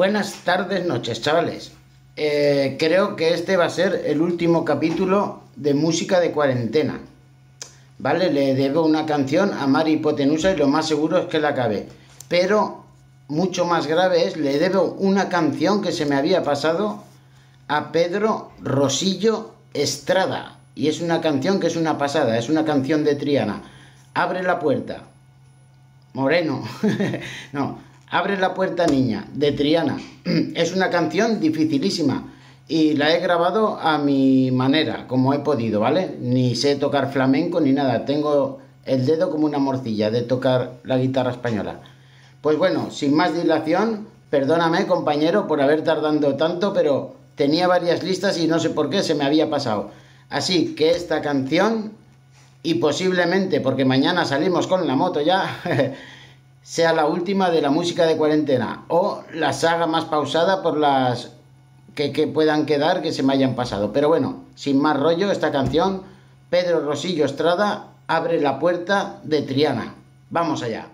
Buenas tardes, noches, chavales. Creo que este va a ser el último capítulo de música de cuarentena. ¿Vale? Le debo una canción a Mari Hipotenusa y lo más seguro es que la acabe. Pero mucho más grave es, le debo una canción que se me había pasado a Pedro Rosillo Estrada. Y es una canción que es una pasada, es una canción de Triana. Abre la puerta. Moreno. No, abre la puerta, niña, de Triana. Es una canción dificilísima y la he grabado a mi manera, como he podido, ¿vale? Ni sé tocar flamenco ni nada. Tengo el dedo como una morcilla de tocar la guitarra española. Pues bueno, sin más dilación, perdóname, compañero, por haber tardado tanto, pero tenía varias listas y no sé por qué se me había pasado. Así que esta canción, y posiblemente, porque mañana salimos con la moto ya, sea la última de la música de cuarentena, o la saga más pausada por las que puedan quedar, que se me hayan pasado. Pero bueno, sin más rollo, esta canción, Pedro Rosillo Estrada, Abre la puerta, de Triana. Vamos allá.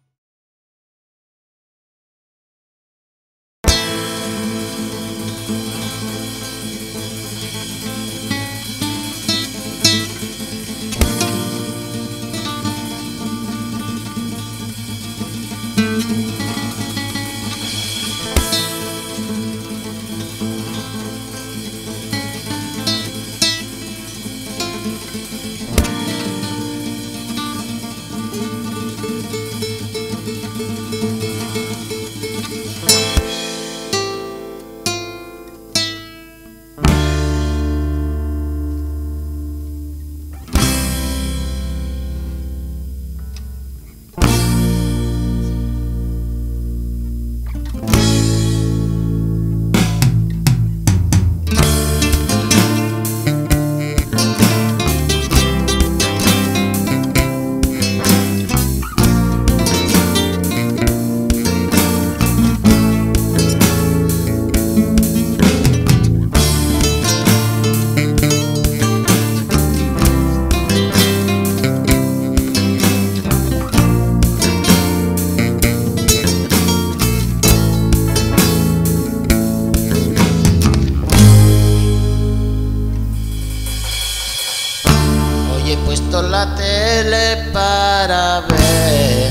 He puesto la tele para ver,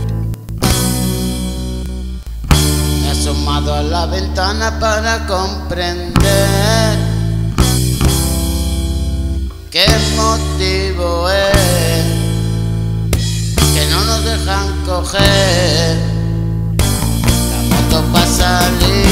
me he asomado a la ventana para comprender qué motivo es que no nos dejan coger la moto para salir.